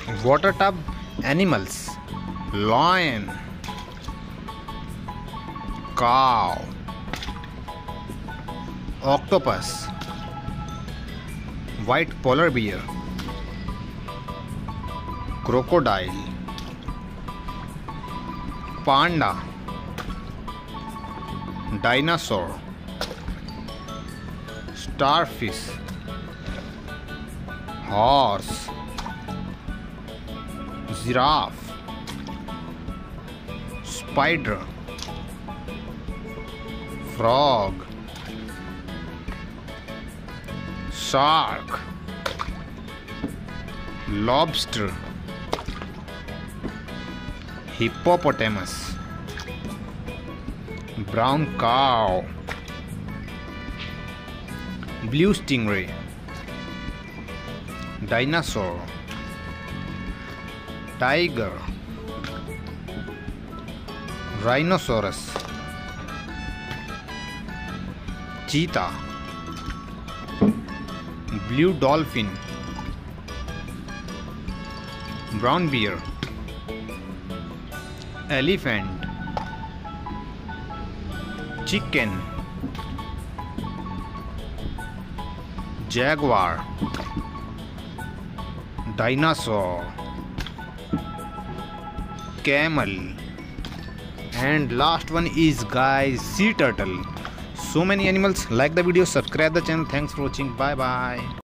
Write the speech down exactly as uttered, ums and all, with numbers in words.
water tub animals: lion, cow, octopus, white polar bear, crocodile, panda, dinosaur, starfish, horse, giraffe, spider, frog, shark, lobster, hippopotamus, brown cow, blue stingray, dinosaur, tiger, rhinoceros, cheetah, blue dolphin, brown bear, elephant, chicken, jaguar, dinosaur, camel, and last one is guys sea turtle. So many animals. Like the video, subscribe the channel. Thanks for watching. Bye bye.